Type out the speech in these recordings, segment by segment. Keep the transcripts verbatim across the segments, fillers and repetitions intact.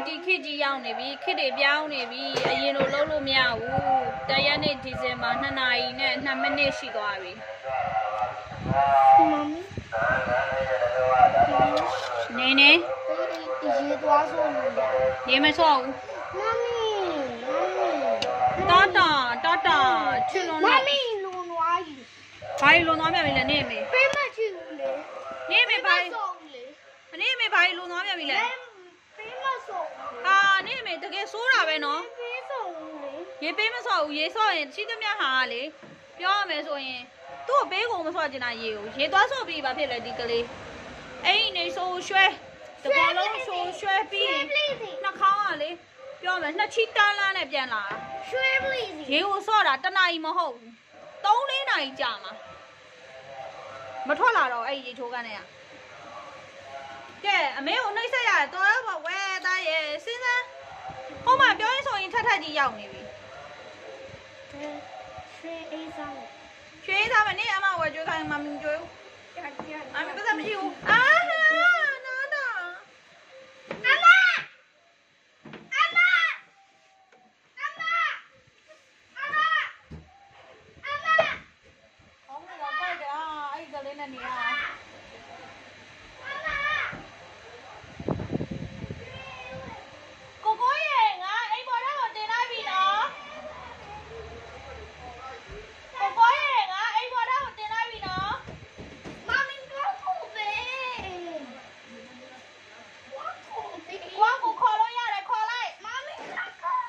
တီခေတ်ကြီးရောက်နေပြီခေတ်တွေပြောင်းနေပြီအရင်လိုလုံးလို့မရဘူးတရက်နေ့ဒီဇင်ဘာနှစ်နာရီနဲ့နှစ်မိနစ်ရှိသွားပြီနေနေရေသွားဆိုလို့ရေမဆော့ဘူးမမီတာတာတာတာချစ်လုံးမမီလွန်သွားပြီဘာလွန်သွားပြန်ပြီလဲနေမေပေးမချင်ဘူးလေနေမေဘာနေမေဘာလွန်သွားပြန်ပြီလဲပေးမဆော့ဟာနေမေတကယ်ဆိုးတာပဲနော်ပေးဆော့လေရေပေးမဆော့ဘူးရေဆော့ရင်ရှိသမျှဟာလေပြောရမယ်ဆိုရင်သူ့ကိုပေးကုန်မဆော့ချင်တာရေကိုရေသွားဆော့ပြီးပါဖြစ်လေဒီကလေးအဲ့ဒီနေဆိုရွှဲတဘောလုံးဆိုရွှဲပြီးနှာခေါင်းကလေပြောမယ်နှစ်ချီတန်းလန်းနဲ့ပြန်လာရွှဲပလီရေကိုဆော့တာတနာရီမဟုတ်ဘူးသုံးလေးနာရီကြာမှာမထွက်လာတော့အဲ့ဒီရေချိုးကန်နဲ့ကကဲအမေကိုနှိမ့်ဆက်ရတယ်တော်ရပါဝဲသားရဲ့စဉ်းစားဟိုမှာပြောရင်ဆိုရင်ထက်ထက်ကြီးရောက်နေပြီရွှေအေးစားရွှေအေးစားမနေအမဝဲကြွေးခိုင်းမမကြွေးအမေပတ်သက်မရှိဘူးအာနာနာအမအမအမအမအမဟောင်းတော့ပိုက်တာအဲ့ကလေးနဲ့နေရကိုကိုရေငါအိမ်ပေါ်တော့တင်လိုက်ပြီနော်ကိုကိုရေငါအိမ်ပေါ်တော့တင်လိုက်ပြီနော်မမီတော့ခုပဲကွာကိုခေါ်လို့ရတယ်ခေါ်လိုက်မမီလာ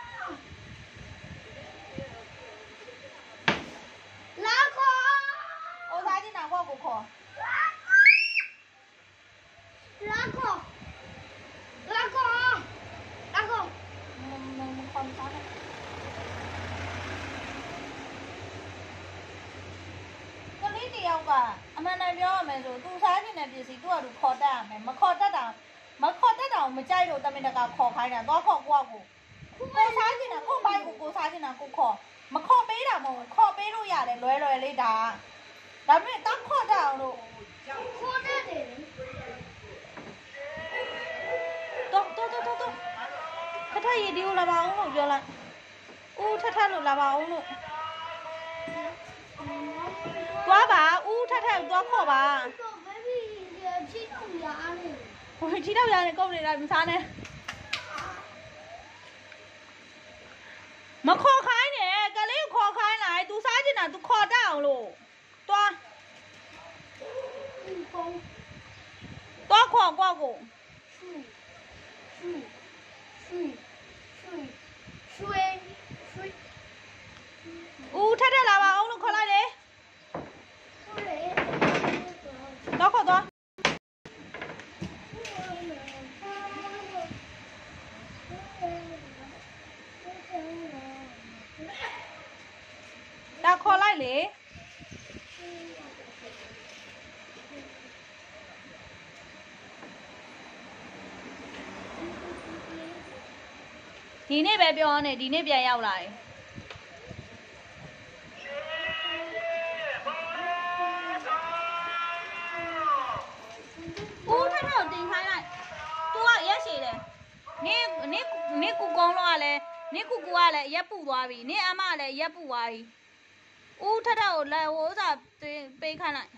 ခေါ်အိုးသားကြီးနာကွာကိုခေါ်လာခေါ်လာခေါ်လာခေါ်မမမခေါ်စားတယ်ကလေးတယောက်ကအမှန်တန်ပြောရမယ်ဆိုသူစားနေတဲ့ပစ္စည်းသူ့အတူခေါ်တတ်ရမယ်မခေါ်တတ်တာမခေါ်တတ်တာမကြိုက်လို့တမင်တကာခေါ်ခိုင်းတာသွားခေါ်ကိုကကိုကိုစားနေတာကိုဘိုက်ကိုကိုစားနေတာကိုခေါ်မခေါ်ပေးတာမဟုတ်ခေါ်ပေးလို့ရတယ်လွယ်လွယ်လေးဒါဒါပေမဲ့တောက်ခေါ်တတ်အောင်လို့ခေါ်တတ်တယ်တော့တော့တော့တော့ထထရေဒီကိုလာပါအောင်လို့ပြောလိုက်ဦးထထလို့လာပါအောင်လို့သွားပါဦးထထသွားခေါ်ပါတော့ဘယ်ပြီးချီတော့ရအားနေဟိုချီတော့ရတယ်ကုန်နေတာမစားနဲ့မခေါ်ခိုင်းနဲ့ကလေးခေါ်ခိုင်းလိုက် तू စားချင်တာ तू ခေါ်တတ်အောင်လို့သွားသွားခေါ်ကွာကိုရွှေရွှေဦးထက်ထက်လာပါအောင်လို့ခေါ်လိုက်လေတော့ခေါ်သွားဒါခေါ်လိုက်လေဒီနေ့ပဲပြောနေဒီနေ့ပြန်ရောက်လာတယ်ဦးထထတင်ခိုင်းလိုက် तू ကရက်ရှည်တယ်နေနေနေကူကောင်းတော့ကလည်းနေကူကူကလည်းရက်ပူသွားပြီနေအမကလည်းရက်ပူသွားပြီဦးထထကိုလည်းဟိုဥစားပေးခိုင်းလိုက်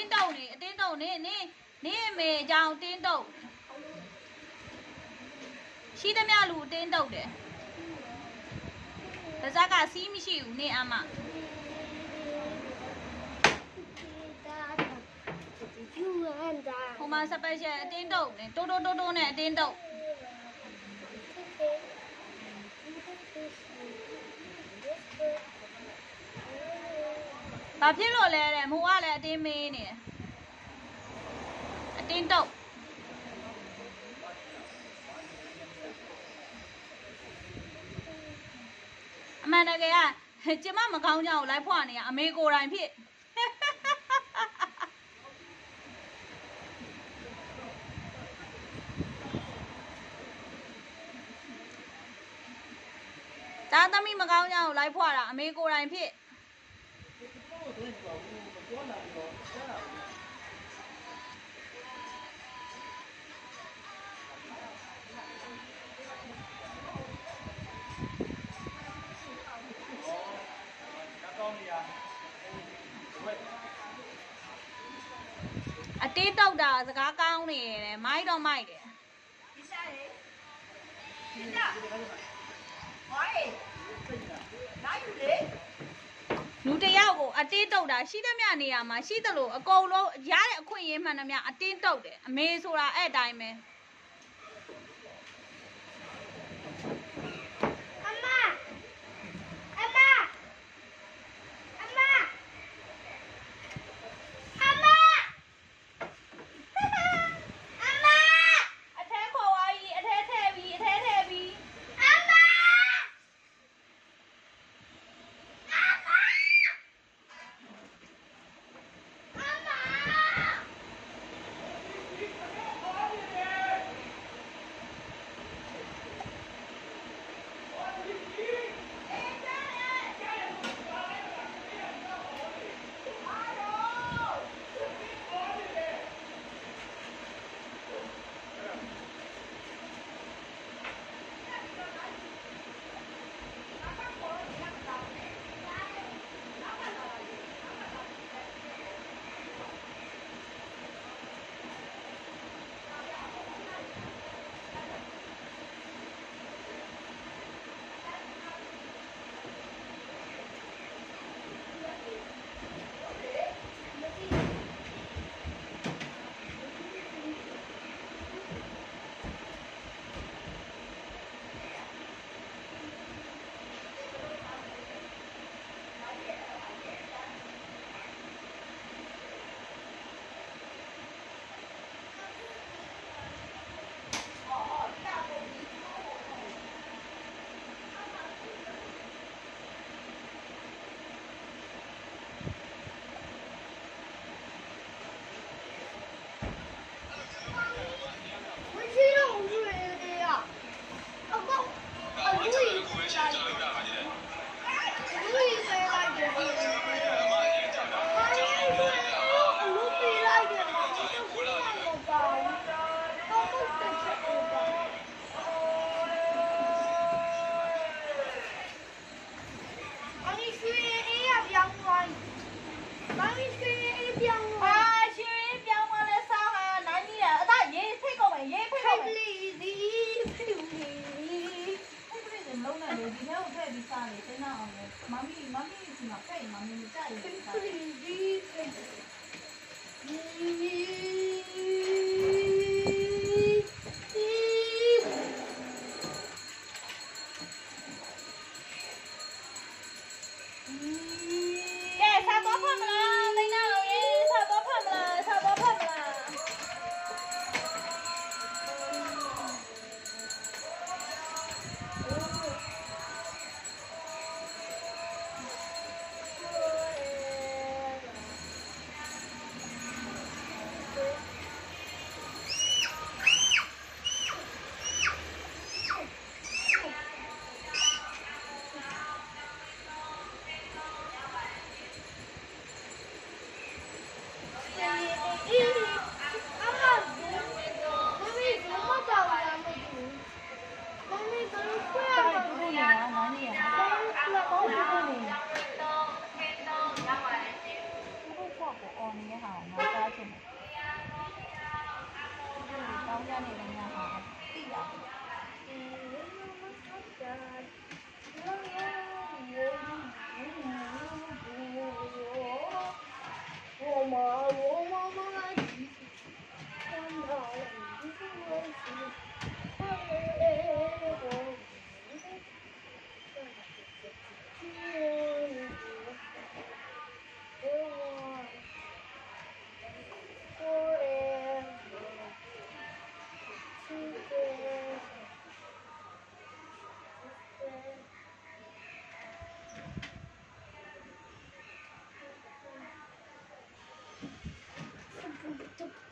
တင်းတုံနေအတင်းတုံနေနေနေအမေအကြောင်းတင်းတုံရှိသမျှလူအတင်းတုံတယ်ဒါစကစီးမရှိဘူးနေအမဟိုမှာစပယ်ရှယ်အတင်းတုံနေတိုးတိုးတိုးတိုးနဲ့အတင်းတုံဘာဖြစ်လို့လဲတဲ့မိုးကလည်းအတင်းမေးနေတယ်အတင်းတုတ်အမှန်တကယ်ကကျမမကောင်းကြအောင်လိုက်ဖွာနေရအမေကိုယ်တိုင်ဖြစ်ဒါသမီးမကောင်းကြအောင်လိုက်ဖွာတာအမေကိုယ်တိုင်ဖြစ်အတေးတောက်တာစကားကောင်းနေတယ်မိုက်တော့မိုက်တယ်ဒီစားလေဒီစားဟိုးနိုင်ယူလေလူတယောက်ကိုအတင်းတုတ်တာရှိသမျှနေရာမှာရှိသလိုအကုန်လုံးရတဲ့အခွင့်အရေးမှန်သမျှအတင်းတုတ်တယ်အမေဆိုတာအဲ့အတိုင်းပဲ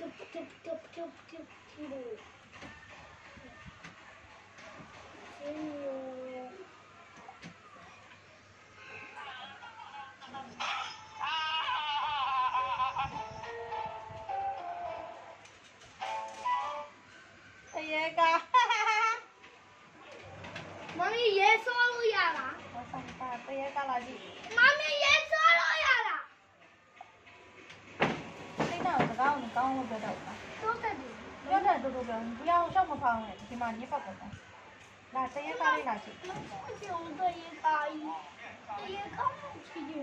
嘟嘟嘟嘟嘟嘟。 တရေကဟာ妈咪也说了呀啦。 我上班တရေကလာကြည့်妈咪也说了呀啦。 စိတ်တော့စကားကိုကောင်းလို့ပြောတော့တာ都在这里。 ပြောတယ်တူတူပြောဘူးအောင်ရှောက်မဖောင်းနဲ့ဒီမှာညစ်ပတ်ကုန်တယ်လာတရေကလေးလာကြည့်不行，这一大一，这一刚起劲。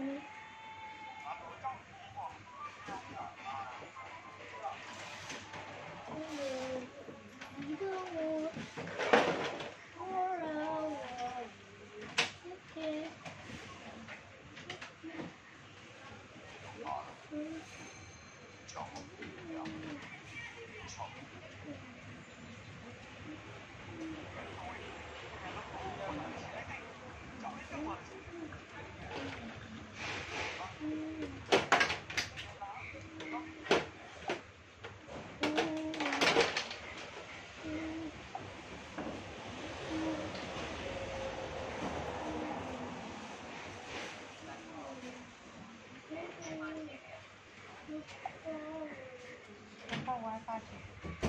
一个我，我让我一天。 放 WiFi 去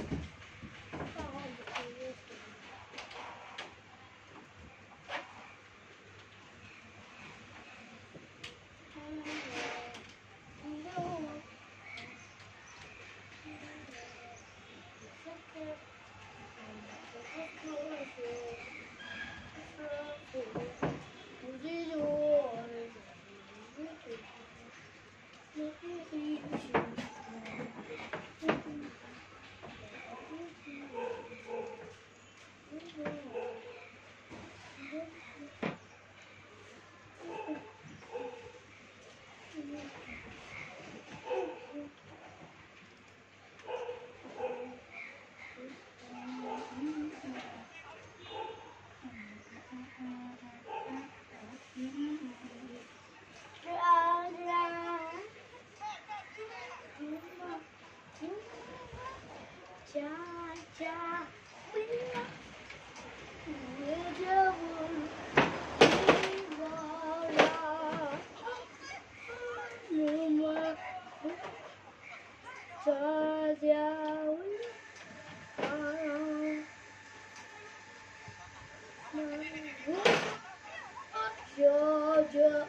家家为了我的我我啦，我们家家为啊，家家。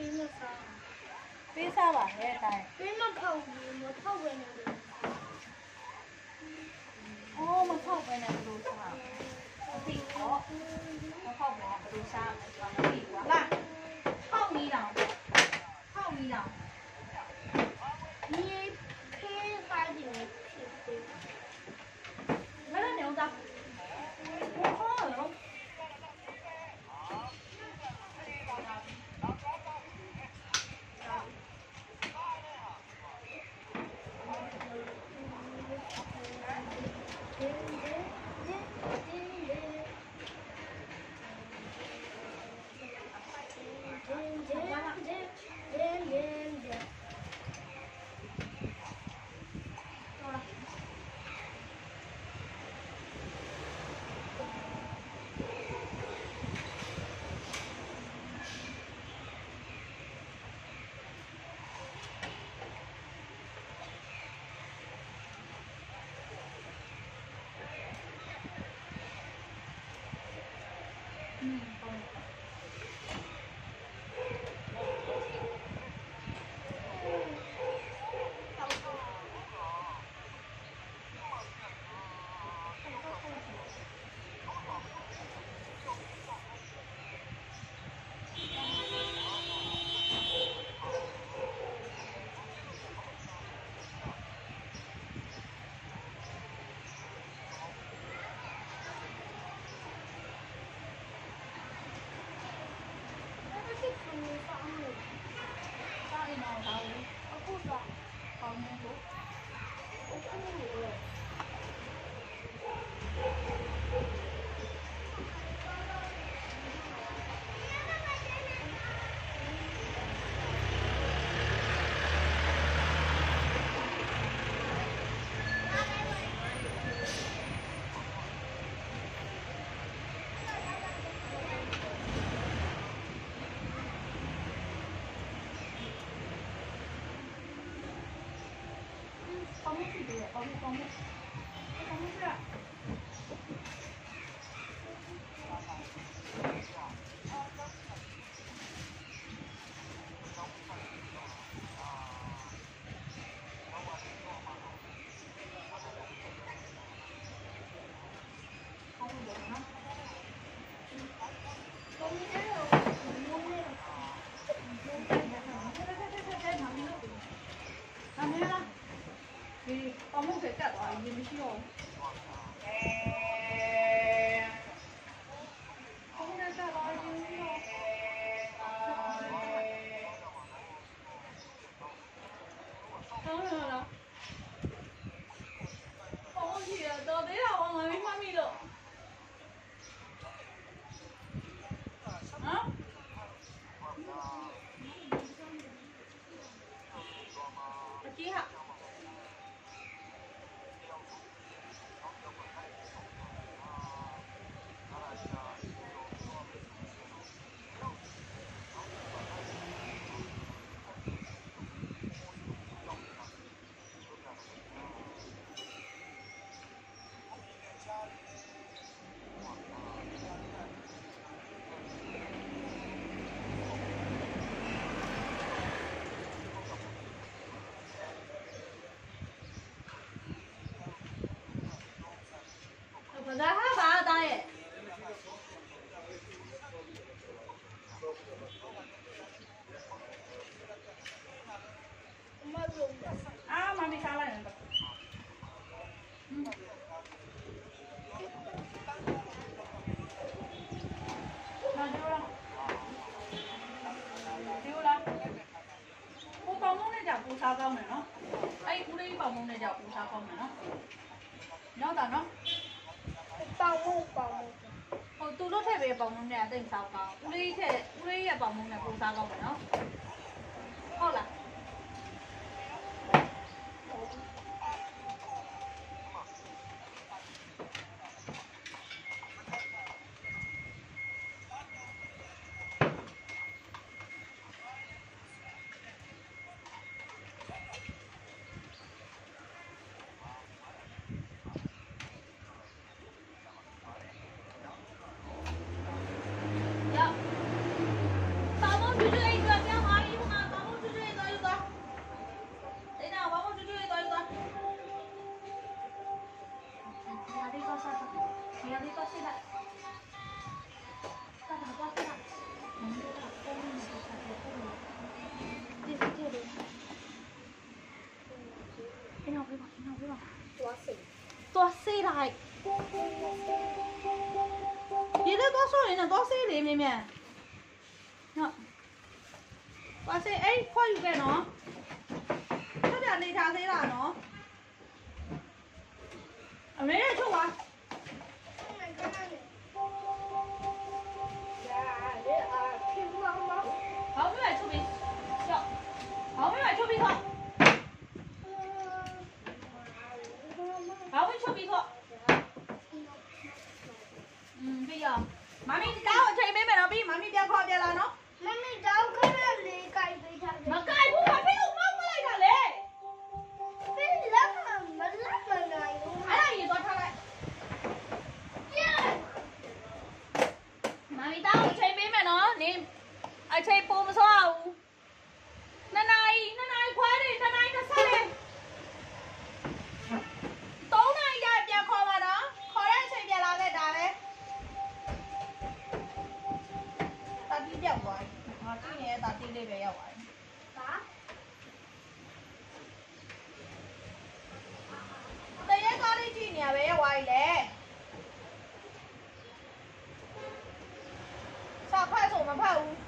ပေးမစားပေးစားပါရဲ့တိုင်းပေးမဖောက်ဘူးမဖောက်ဝင်နေတယ်အော်မဖောက်ပဲနဲ့ဘယ်လိုစားအသိတော့မဖောက်ပဲနဲ့ဘယ်လိုစားမလဲမသိဘူးလားဖောက်နီးတောင်ဖောက်နီးတောင်你配啥的没配对？ မလည်းနေဦးသားဟောရော ကောင်းမှုဖြစ်တယ်ကောင်းမှုကောင်းမှုကောင်းမှုပြဒီပေါင်းမှုကတက်သွားရင်မရှိတော့ဘူးပေါင်းနဲ့တက်သွားရင်မရှိတော့ဟုတ်လားပေါင်းကြီးတော့သေးတော့ငါမမီလို့ဟမ်အကြီးဟာဘာသာဟာဘာသားရဲ့မလုံးအာမမီစားလိုက်တယ်နာကြလားဒီလားဟိုပေါင်းမုန်းနဲ့ကြပူစားကောင်းတယ်နော်အဲ့ဦးလေးပေါင်းမုန်းနဲ့ကြပူစားကောင်းတယ်နော်နောက်တာနော်ပေါင်းမှုပေါင်းမှုဟိုသူတို့ထည့်ပေးပေါင်းမုန်းနဲ့အသိမစားကောင်းဦးလေးထည့်ဦးလေးရဲ့ပေါင်းမုန်းနဲ့ပူစားကောင်းတယ်နော်ဟုတ်လား要，宝宝出去一转变好。 来。你这多少人呢？多少里面面？好，多少？哎，快有个喏，这点你查谁啦喏？没人去玩。好，没买出品，笑。好，没买出品错。好，没出品错。嗯，bây giờ mami cháu ở chơi mấy mày nó bị mami đeo kho đeo là nó mami cháu có là lì cày bị thằng mà cày cũng phải biết đúng không cái này là lì biết lắm mà mà lắm mà này cái này gì tôi thằng này mami tao ở chơi mấy mày nó nè ở chơi bùm sao nó này nó này khóa đi nó này nó sao đi tối nay giờ giờ kho mà đó kho đấy chơi giờ là cái đà đấy ta đi đeo rồi à cái này ta đi đi về rồi hả đây cái con đi chi nhà về rồi lẹ sao快手嘛快五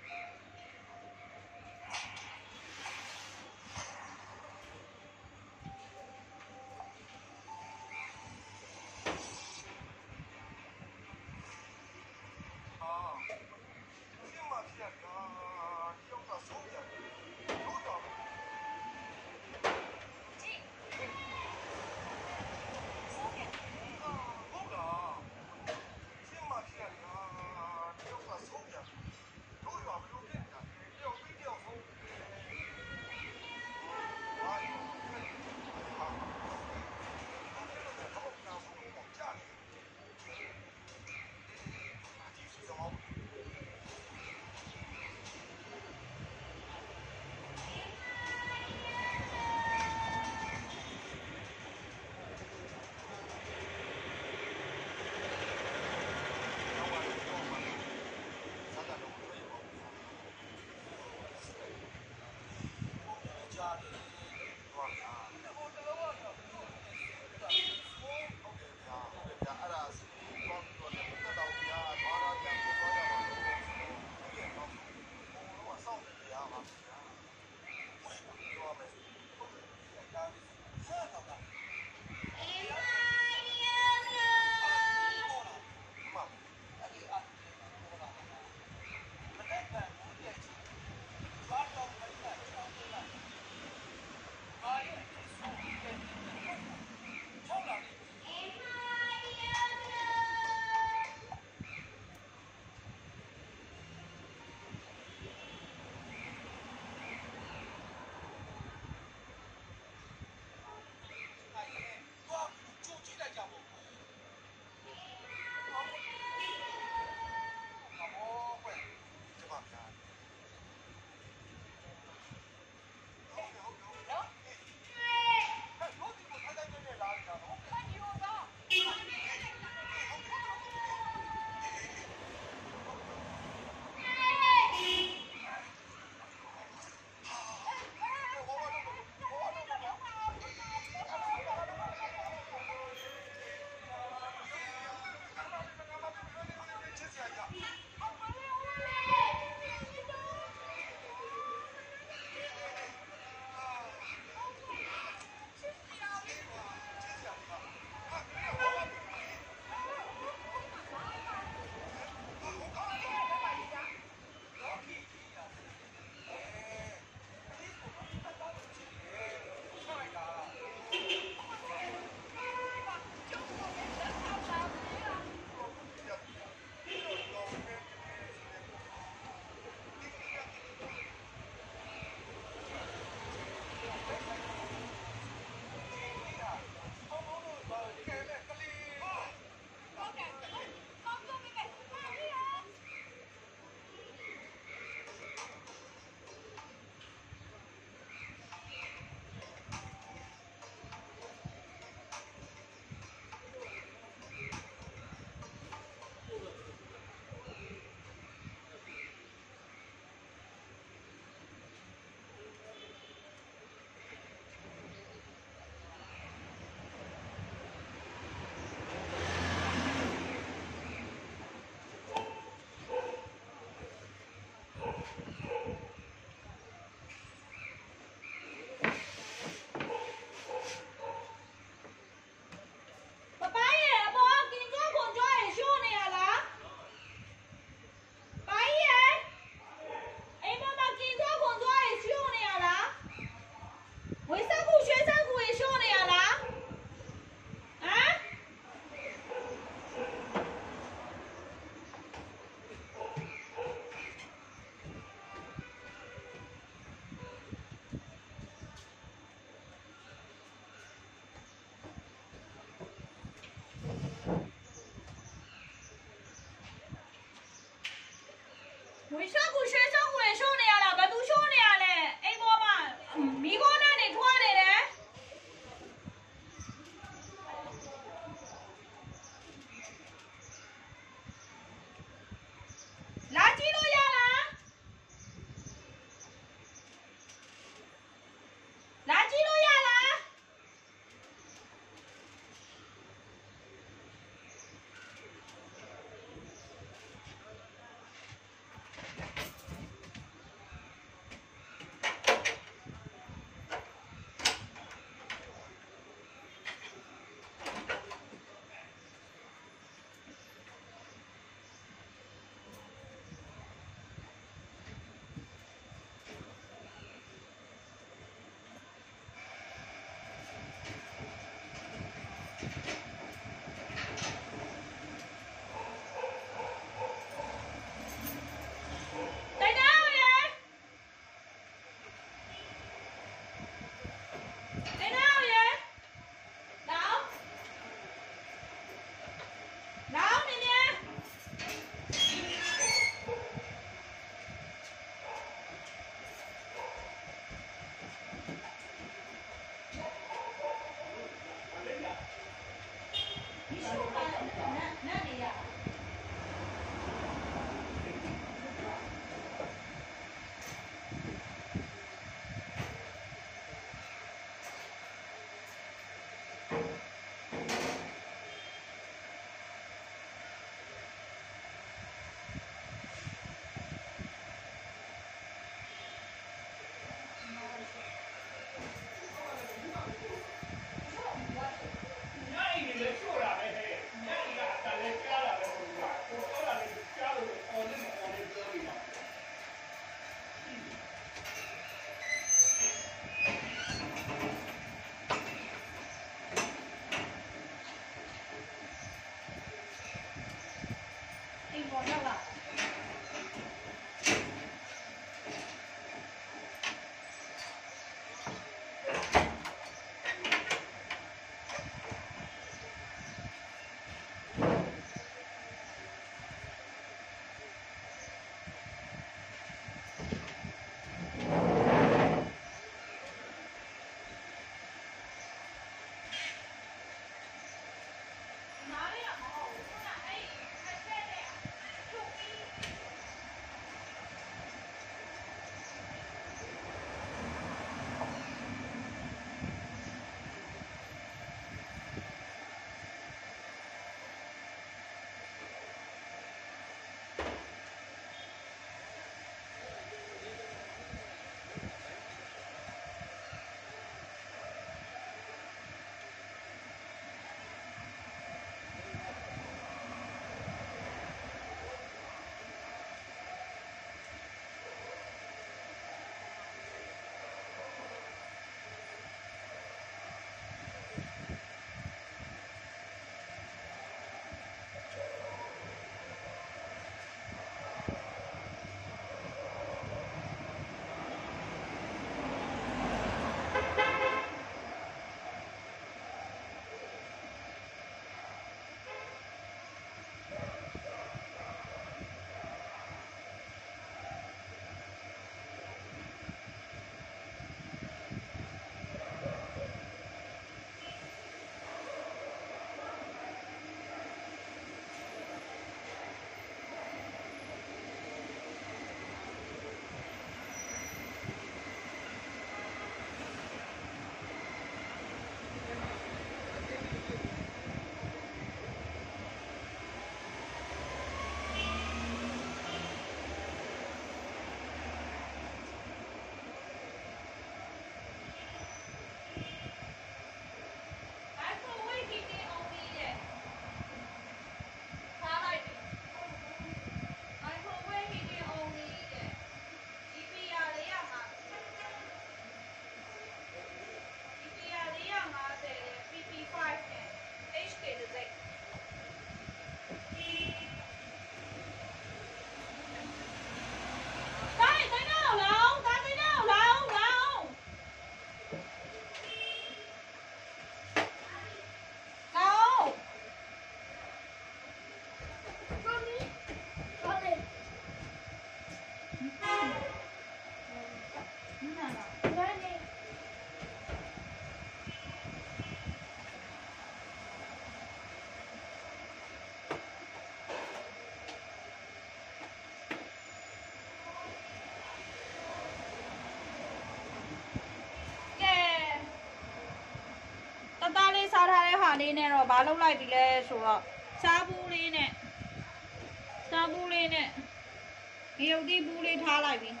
လေးနဲ့တော့ဘာလုပ်လိုက်ပြီလဲဆိုတော့စားဘူးလေးနဲ့စားဘူးလေးနဲ့ငရုတ်သီးဘူးလေးထားလိုက်ပြီ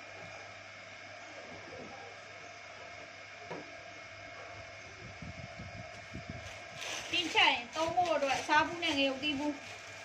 ဒီချက်ရင်သုံးဖို့အတွက်စားဘူးနဲ့ငရုတ်သီးဘူး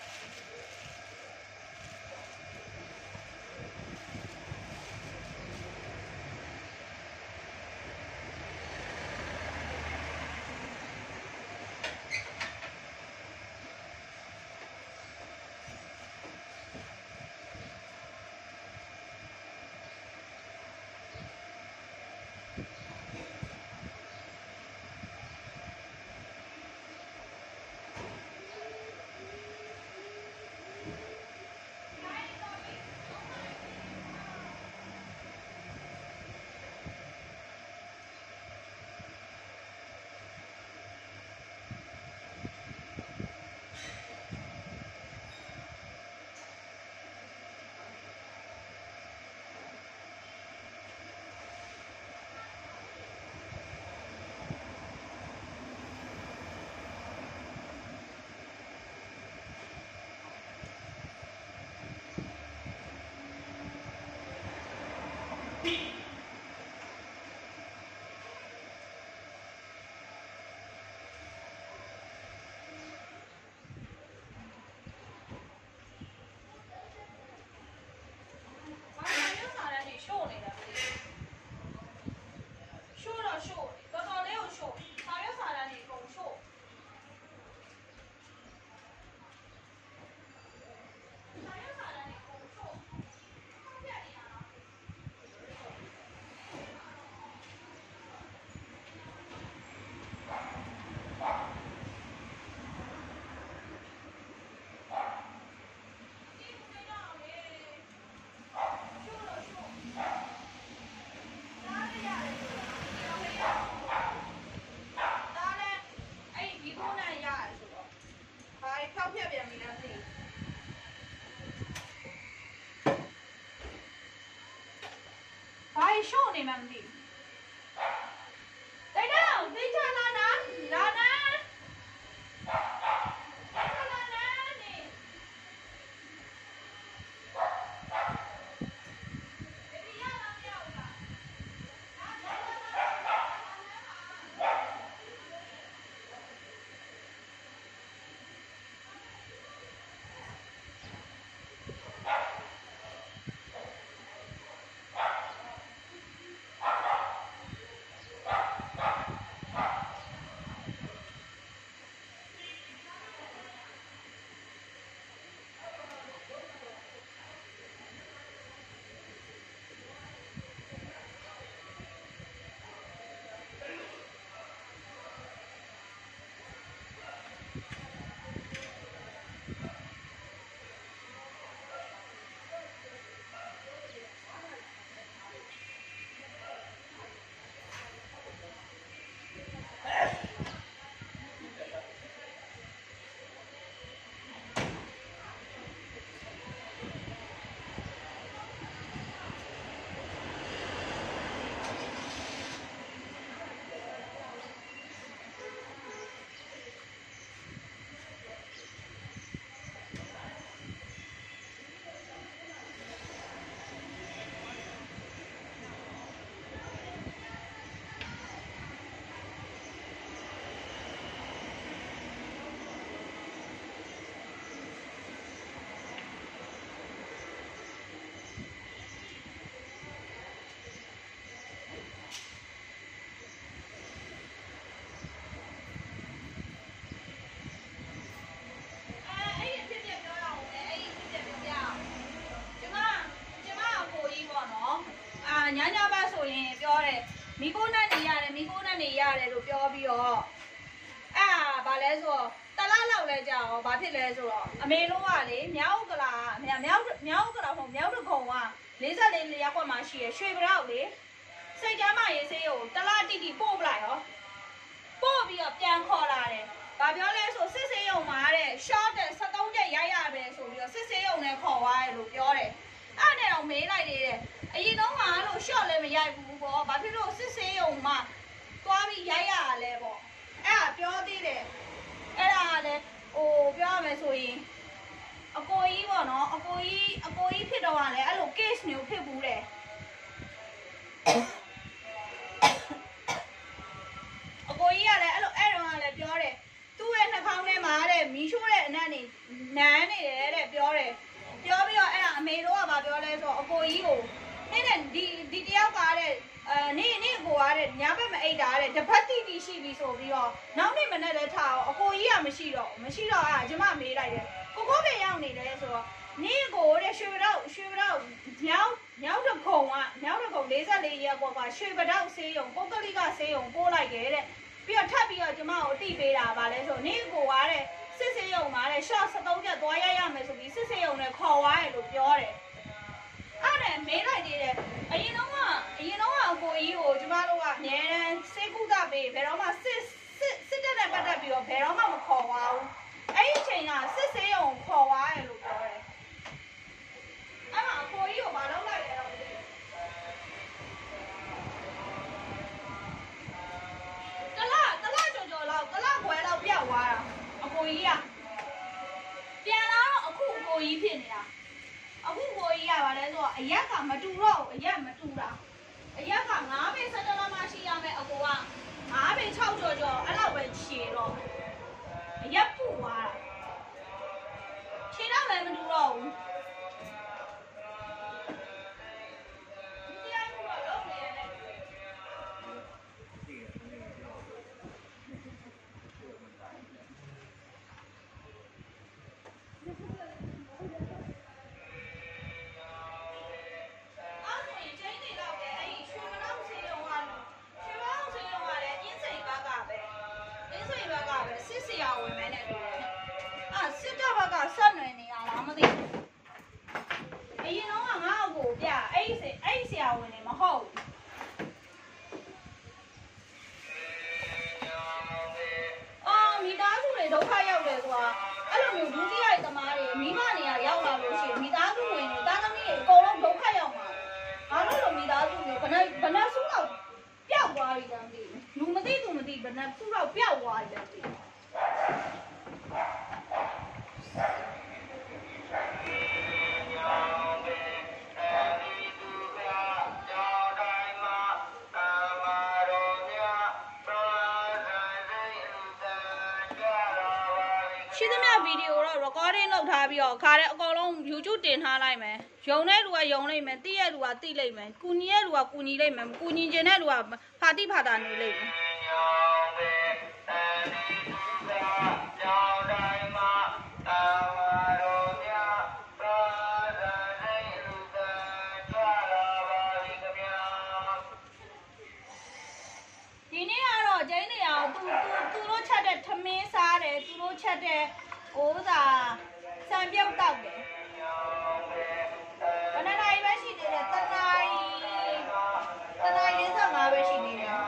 ရှုံနေမှမသိဘူးတိတ်တော့သိချလာနာလာနာလာနာနေဒီရလာမရောက်လားညာညာပါဆိုရင်ပြောတယ်မိခိုးနဲ့နေရတယ်မိခိုးနဲ့နေရတယ်လို့ပြောပြီးတော့အာဗာလဲဆိုတော့တလားလောက်လဲကြာရောဘာဖြစ်လဲဆိုတော့အမေလုံးကလေမြောက်ကလာမြောက်မြောက်ကလာဟိုမြောက်တကုံကလေးဆက်လေးရက်ကွက်မှာရှိရရွှေပြောက်လေစိတ်ကြမ်းမရေးစေးကိုတလားတိတိပို့ပလိုက်ရောပို့ပြီးတော့ပြန်ခေါ်လာတယ်ဘာပြောလဲဆိုစစ်စေးရုံမှာတဲ့ short တဲ့sevenချက်ရိုက်ရပဲဆိုပြီးတော့စစ်စေးရုံနဲ့ခေါ်သွားတယ်လို့ပြောတယ်အဲ့နဲ့တော့မေးလိုက်သေးတယ်အရင်တော့ကလို့ short လည်းမရိုက်ဘူးပေါ့ဘာဖြစ်လို့စစ်စေးရုံမှာသွားပြီးရိုက်ရလဲပေါ့အဲ့ဒါပြောသေးတယ်ဟိုပြောရမယ်ဆိုရင်အကိုကြီးပေါ့နော်အကိုကြီးအကိုကြီးဖြစ်တော့ကလည်းအဲ့လို case မျိုးဖြစ်ဘူးတယ်အကိုကြီးကလည်းအဲ့လိုအဲ့တော့ကလည်းပြောတယ်သူ့ရဲ့နှာခေါင်းထဲမှာတဲ့မီးရှို့တဲ့အနက်နေနန်းနေတယ်တဲ့ပြောတယ်ပြောပြီးတော့အဲ့ဒါအမေတို့ကဘာပြောလဲဆိုတော့အကိုကြီးကိုနေတဲ့ဒီဒီတယောက်ကတဲ့အဲနေနေကိုကတဲ့ညဘက်မအိတ်တာတဲ့တပတ်တိတိရှိပြီဆိုပြီးတော့နောက်နေ့မနေ့လည်းထားအောင်အကိုကြီးကမရှိတော့မရှိတော့အဲ့ကျမမေးလိုက်တယ်ကိုကိုပဲရောက်နေတယ်ဆိုတော့နေကိုတဲ့ရွှေတော့ရွှေတော့ညောင်းညောင်းတစ်ခုံကညောင်းတစ်ခုံ၄၄ရက်ကွာကရွှေပတောက်ဆေးရုံပုဂ္ဂလိကဆေးရုံပို့လိုက်တယ်တဲ့ပြီးတော့ထပ်ပြီးတော့ကျမကိုအတိပေးတာပါလဲဆိုနေကိုကတဲ့စစ်ဆေးရုံမှာတဲ့ short စသုံးချက်သွားရရမယ်ဆိုပြီးစစ်ဆေးရုံနဲ့ခေါ်သွားတယ်လို့ပြောတယ်အဲ့ဒါမေးလိုက်သေးတယ်အရင်တော့ကအရင်တော့ကအကိုကြီးကိုကျမတို့ကအများတန်းစေကုသပေးဘယ်တော့မှစစ်စစ်စစ်တက်နဲ့ပတ်သက်ပြီးတော့ဘယ်တော့မှမခေါ်ပါဘူးအဲ့ဒီအချိန်ကစစ်ဆေးရုံခေါ်သွားတယ်လို့ပြောတယ်အဲ့မှာအကိုကြီးကိုမလုပ်လိုက်ရတော့တလားတလားကြော်ကြော်လောက်တလားခွဲလောက်ပြောက်သွားတာအကိုကြီးကပြန်လာတော့အခုအကိုကြီးဖြစ်နေတာအခုကိုကြီးရပါလဲဆိုတော့အရက်ကမတူတော့ဘူးအရက်မတူတာအရက်က၅ပေ၁၁လမှရှိရမယ်အကိုက၅ပေ၆ကျော်ကျော်အဲ့လောက်ပဲခြေတော့အရက်ပူသွားတာခြေတော့လည်းမတူတော့ဘူးဆက်နွယ်နေရလားမသိဘူးအရင်တော့ကငါ့ကိုပြအဲ့ဒီအဲ့ဒီဆရာဝန်နေမဟုတ်ဘူးအော်မိသားစုတွေဒုက္ခရောက်တယ်ဆိုတာအဲ့လိုမျိုးဒုတိယသမားတွေမိမနေရရောက်လာလို့ရှိရင်မိသားစုဝင်တွေတာသမီးတွေအကုန်လုံးဒုက္ခရောက်မှာဘာလို့လဲမိသားစုမျိုးဘယ်နဲ့ဘယ်နဲ့စုတော့ပျောက်သွားပြီတမ်းမသိဘူးလူမသိသူမသိဘယ်နဲ့စုတော့ပျောက်သွားပြီတမ်းမသိဘူးရှိသမျှဗီဒီယိုတော့ recording လုပ်ထားပြီးတော့ခါတဲ့အကောင်လုံး YouTube တင်ထားလိုက်မယ်။ယုံတဲ့လူကယုံလိုက်မယ်။သိတဲ့လူကသိလိုက်မယ်။ကူညီတဲ့လူကကူညီလိုက်မယ်။ကူညီခြင်းတဲ့လူကဖာတိဖာတာနေလိုက်မယ်ဒီနေ့ကတော့ကျင်းနေအောင်သူသူသူတို့ချက်တဲ့ထမင်းစားတယ်သူတို့ချက်တဲ့ဟိုသာစံပြုတ်တောက်တယ်ဘယ်နှစ်နာရီပဲရှိသေးတယ်တနာရီတနာရီ၄၅ပဲရှိနေတယ်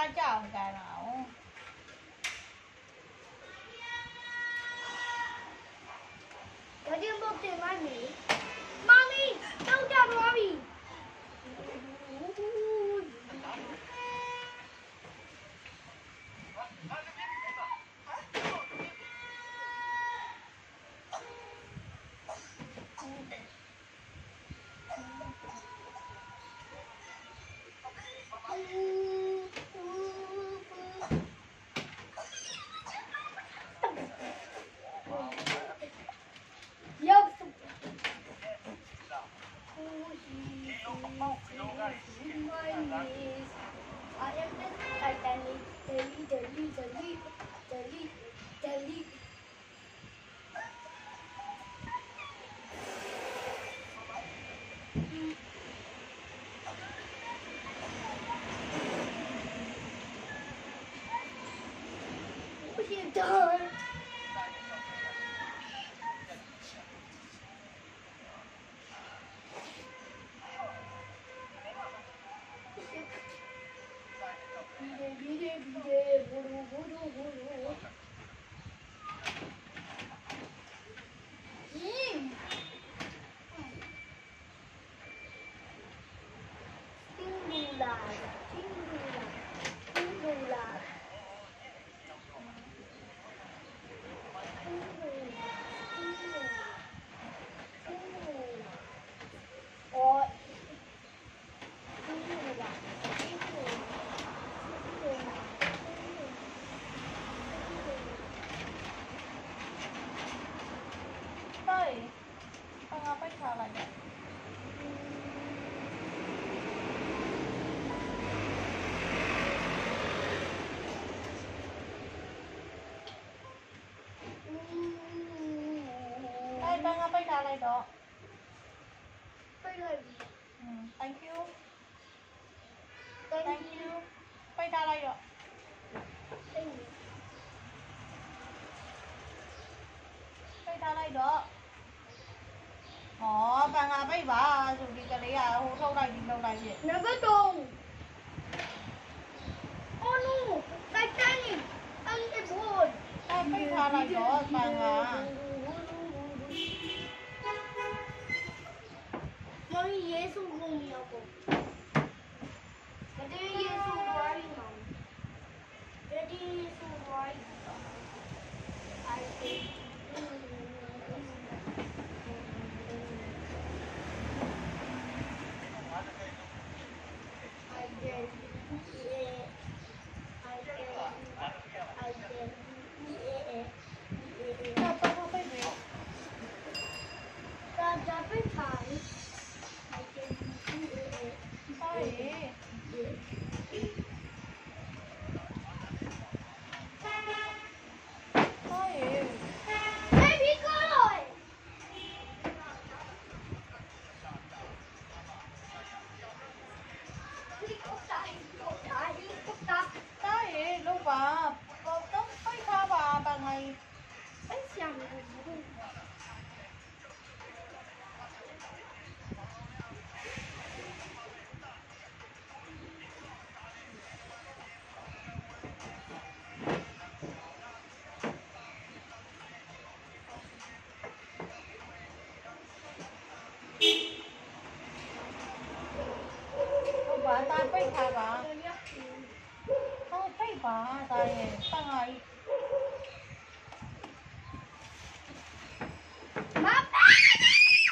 ကြောက်ကြတာ哦我就不给妈咪，妈咪都叫妈咪。 လိုက်တော့ပိတ်လိုက်ပြီ thank you thank you ပိတ်ထားလိုက်တော့ပိတ်ပြီပိတ်ထားလိုက်တော့ဟောပန်ငါပိတ်ပါဆိုဒီကလေးကဟိုထုတ်လိုက်ပြီးထုတ်လိုက်ပြည့်နံပါတ်သုံး Oh no Titanic on the board အဲ့ပိတ်ထားလိုက်တော့ပန်ငါ Mommy, yes, I'm going to go. But then, yes, I'm right now. Daddy, yes, I'm right now. I think. I did. Yeah. I did. I did. Yeah. တော့တော့ပိတ်ပြီ That's a bit high. ဟောရေဟောရေ Baby girl. Helicopter, helicopter, helicopter. တားရေလောက်ပါတော့တော့ပိတ်ထားပါပန်ငါ哎，想你不会。 ဟုတ်ပါတာပိတ်ထားပါဟောပိတ်ပါတာရေပန်ငါကြီး妈贝呢？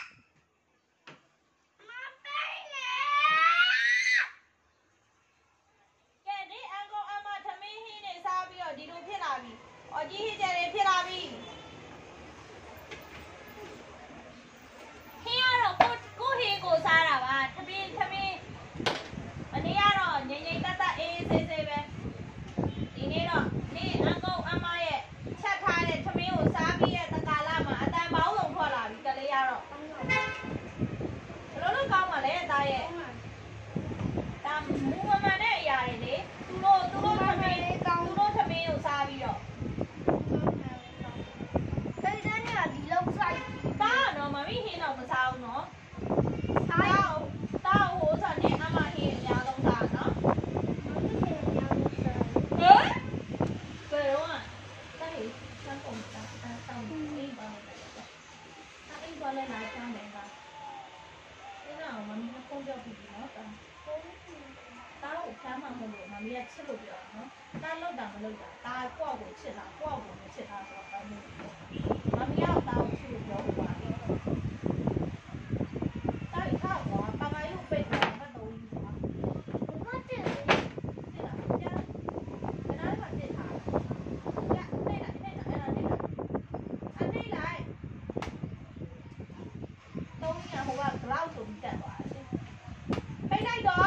妈贝呢？ ကဲဒီအန်ကောင်အမသမီးဟင်းနေစားပြီးတော့ဒီလိုဖြစ်လာပြီ။အော်ကြီးဟင်းကြတယ်ဖြစ်လာပြီ။ဟင်းကတော့ကိုကိုဟင်းကိုစားတာပါ။သမီးသမီးမနေ့ကတော့ငိမ့်ငိမ့်တတ်တတ်အေးဆေးဆေးပဲ။ဒီနေ့တော့ဒီအန်ကောင်အမရဲ့ချက်ထားတဲ့သမီးကိုစားပြီးရဲ့တကာလမှာအတန်ပေါင်းလုံးထွက်လာပြီကလေးရတော့ဘယ်လိုလုပ်ကောင်းပါလဲတာရဲ့။ဒါမူမမှန်တဲ့အရာတွေလေသူတို့သူတို့သမီးသူတို့သမီးကိုစားပြီးတော့哎，咱俩离了不远。 တာတော့မမီဟင်းတော့မစားဘူးနော်啥တာ呀？ တာဟိုဆိုနေအမဟင်းအများဆုံးစားနော်我之前两个三公三三三五一包的那个，他一包来拿三枚吧。现在我们那公交比较大，大我偏嘛，我们妈咪也吃路标呢，大路大不路大，大挂过去了，挂过没去他说他没有，妈咪要大我去路标挂的，大一看我，爸爸又背过来，我都一说， 我这里对了，人家，人家说这他，呀，对了，对了，哎呀，对了，啊对来，都一样，我话老总干过来的，背来个。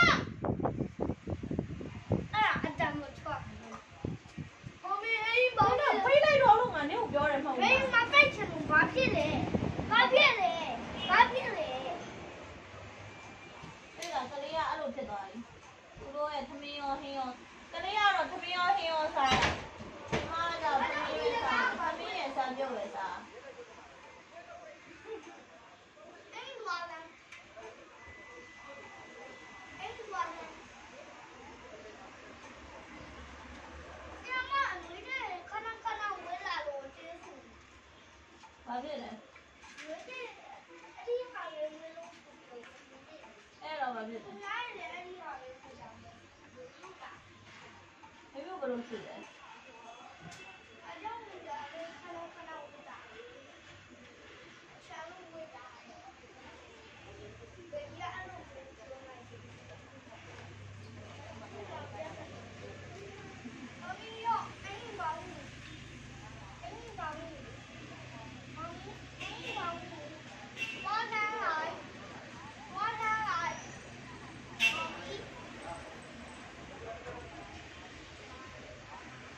哎呀，咱们错。后面一包的背来着弄啊，你有标人吗？ 哎呀妈，白吃了，瓜皮嘞，瓜皮嘞，瓜皮嘞。 对了，这里呀，阿路撇到，我说哎，他们要很要，这里呀，他们要很要啥？妈的，他们为啥？他们也想表为啥？ 哎，多少？哎，多少？这嘛，你这看那看那回来了，我结束。 哪边嘞？ 我这厉害人没弄出来。 哎，老哪边嘞？ 哪里来厉害人不讲的？有干。 没有个东西嘞。 俺家回家的，看到看到回家，全都回家了。回家了，回去了，买东西。妈咪要，哎，帮你，哎，帮你，妈咪，哎，帮你，我拿来，我拿来，妈咪。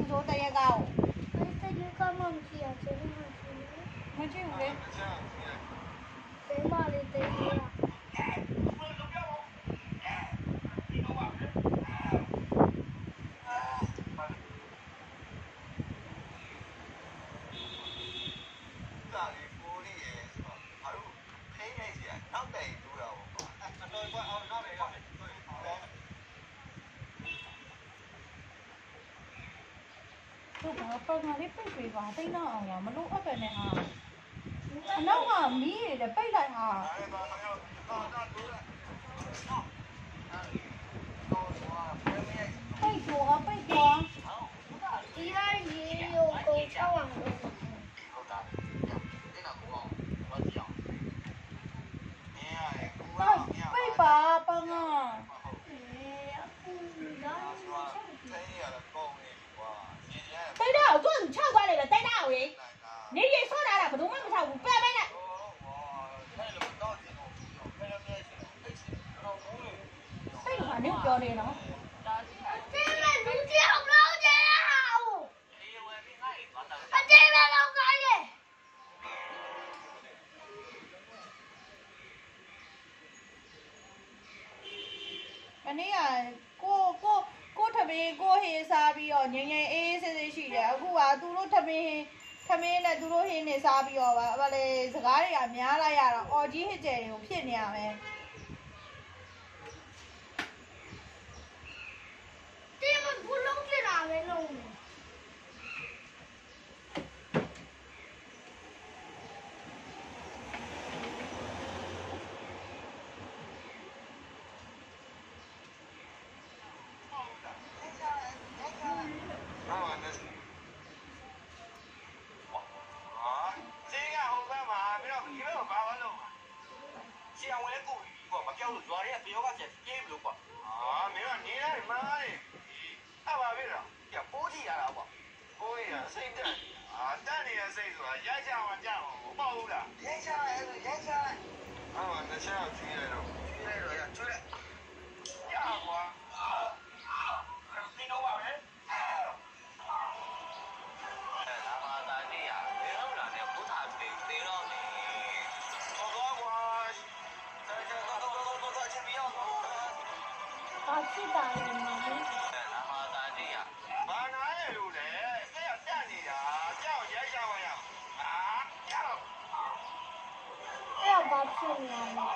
说第一高。 第一高冇唔知啊，這邊冇知咧。 冇知唔咧？ 第嘛你第一啊？ သူကပုံမှန်လေးပိတ်ပေးပါသိတော့အောင်လားမလို့အပ်ပဲနဲ့ဟာအနောက်ကမီးရတဲ့ပိတ်လိုက်ဟာပိတ်တော့ပိတ်တော့ဒီကရေကိုကုန်ချောင်းအောင်လုပ်ပိတ်ပါပန်းက 对的，我做你跳过来了，对的喂。你也说来了，可能我们跳五百倍呢。这个还没有标的呢。 这边路径好不好见啊？啊，这边老干的。 อันนี้อ่ะကိုကိုကိုထမင်းကိုဟင်းစားပြီးတော့ငငယ်အေးဆေးဆေးရှိတယ်အခုကသူတို့ထမင်းထမင်းနဲ့သူတို့ဟင်းနဲ့စားပြီးတော့ဗာဗာလေစကားတွေကများလိုက်ရတော့အော်ကြီးဟစ်ကျယ်တွေကိုဖြစ်နေရမယ်这边不弄起来没弄呢。啊，去打人吗？要把去年吗？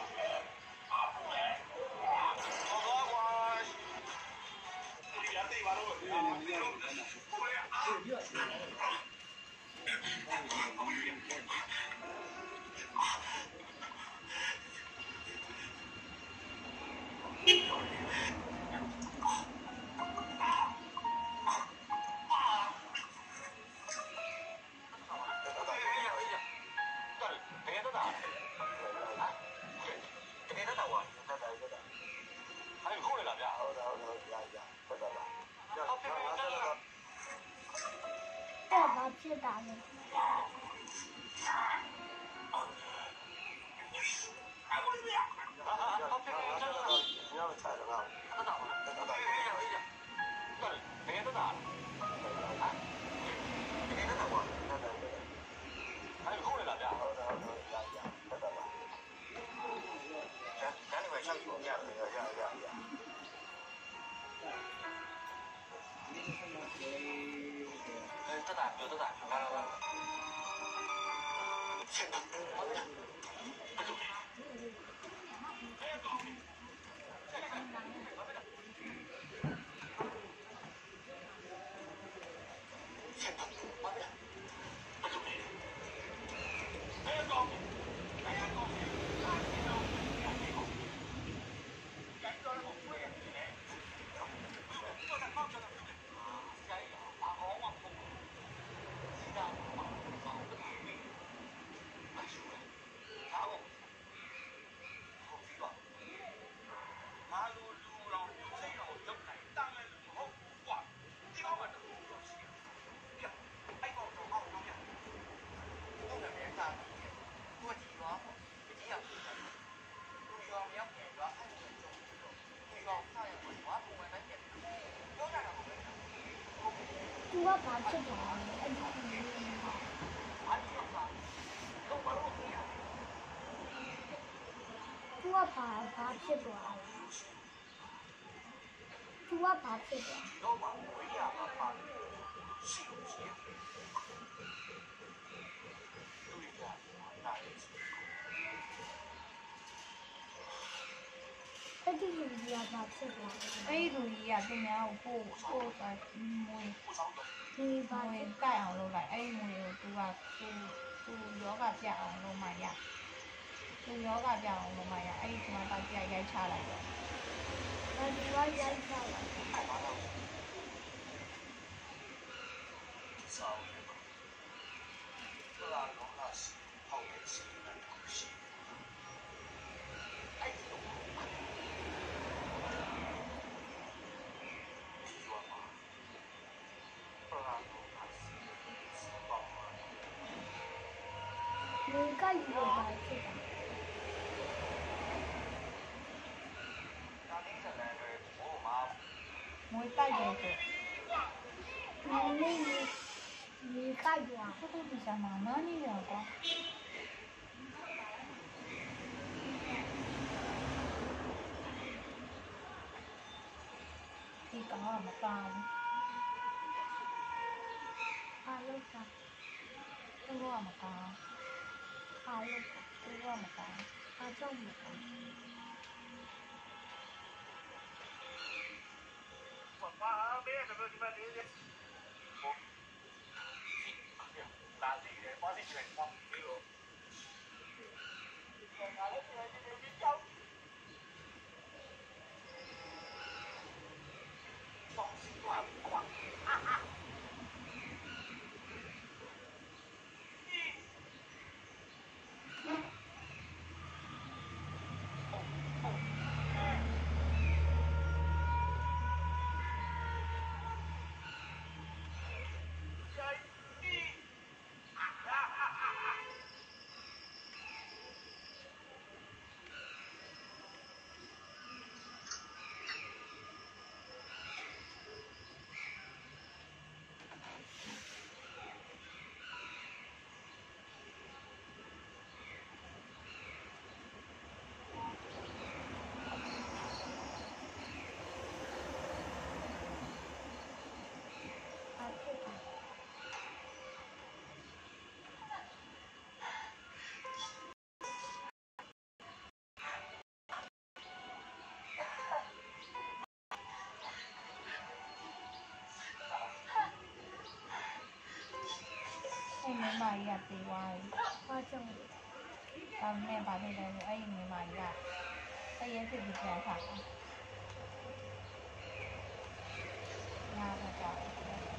要把去打人。 သူကဘာဖြစ်သွားလဲအဲ့ဒီသူကဘာဘာဖြစ်သွားလဲသူကဘာဖြစ်သွားအဲ့ဒီလူကြီးကဘာဖြစ်သွားလဲအဲ့ဒီလူကြီးကသူများကိုပို့ပို့သွားမွေးဒီဘာမွေဖြစ်းကြိုက်အောင်လုပ်လိုက်အဲ့ဒီမွေကိုသူကသူသူယောဂပြအောင်လုပ်မှရသူယောဂပြအောင်လုပ်မှရအဲ့ဒီကမှတော့ပြရိုက်ချလိုက်တော့ဘာဒီဝိုင်းရိုက်ချလိုက် 你干一个白去吧。 မွေးတိုက်တယ်ဆို你那你你干一个。 သူတို့ဒီစားမှာနားနေရကွာဒီကောင်ကမကောင်း好了吧， သူကမကောင်း好了吧， သူကမကောင်း他这么干。 အဲ့မမကြီးကပြေးသွားပြီ他这么。 ဒါနဲ့ဗာဖြစ်တယ်ဆိုအဲ့ဒီမမကြီးကတရေဖြစ်ပြီးပြန်ထားတာညာတော့ကြောက်တယ်